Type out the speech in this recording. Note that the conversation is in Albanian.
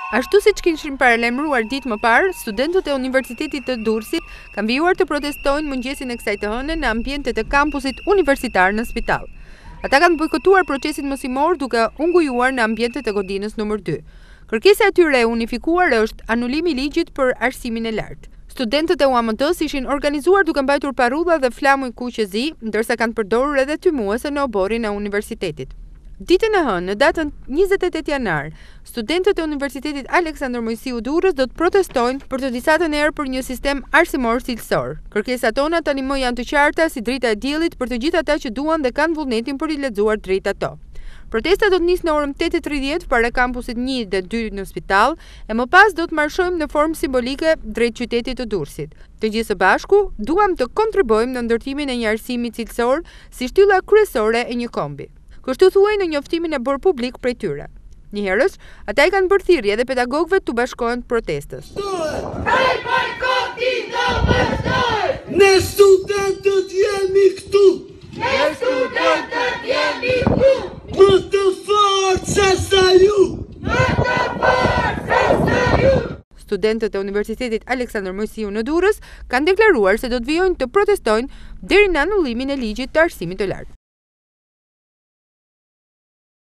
Ashtu siç kishin paralajmëruar ditë më parë, studentët e Universitetit të Durrësit kanë vijuar të protestojnë mëngjesin e kësaj të hënë në ambientet e kampusit universitar në Spital. Ata kanë bojkotuar procesin mësimor duke ungujuar në ambientet e godinës nr. 2. Kërkesa e tyre e unifikuar është anulimi i ligjit për arsimin e lartë. Studentët e UAMT-s ishin organizuar duke mbajtur parulla dhe flamuj kuqezi, ndërsa kanë përdorur edhe tymuese në oborin e universitetit. Ditën e hënë, në datën 28 janar, studentët e Universitetit Aleksandër Mojsiu Durrës do të protestojnë për të disatën erë për një sistem arsimor cilësor. Kërkesat tona tani më janë të qarta si drita e diellit për të gjithë ata që duan dhe kanë vullnetin për i lexuar drejt ato. Protesta do të nisë në orën 8:30 para kampusit 1 dhe 2 në Spital, e më pas do të marshojmë në formë simbolike drejt qytetit të Durrësit. Të gjithë së bashku, duam të kontribuojmë në ndërtimin e një arsimi cilësor si shtylla kryesore e një kombi. Kështu thuaj në njoftimin e bërë publik prej tyre. Njëherës, ata i kanë bërë thirrje edhe pedagogëve të bashkohen protestës. Ne studentët jemi këtu! Ne studentët jemi këtu! Më të fortë se sa ju! Më të fortë se sa ju! Studentët e Universitetit Aleksandër Mojsiu në Durrës kanë deklaruar se do të vijojnë të protestojnë deri në anullimin e ligjit të arsimit të lartë.